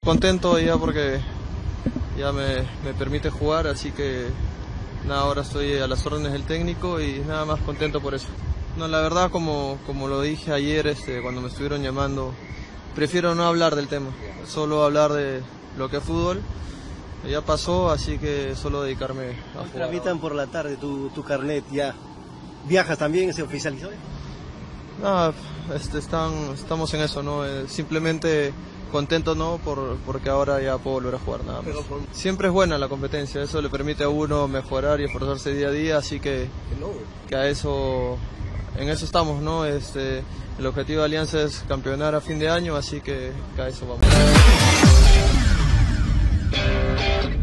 Contento ya porque ya me permite jugar, así que nada, ahora estoy a las órdenes del técnico y nada más contento por eso. No, la verdad, como lo dije ayer cuando me estuvieron llamando, prefiero no hablar del tema, solo hablar de lo que es fútbol. Ya pasó, así que solo dedicarme a jugar. Tramitan por la tarde tu carnet ya. ¿Viajas también? ¿Se oficializó? Nada, estamos en eso, ¿no? Simplemente contento, ¿no? Porque ahora ya puedo volver a jugar, nada más. Siempre es buena la competencia, eso le permite a uno mejorar y esforzarse día a día, así que en eso estamos, ¿no? El objetivo de Alianza es campeonar a fin de año, así que a eso vamos.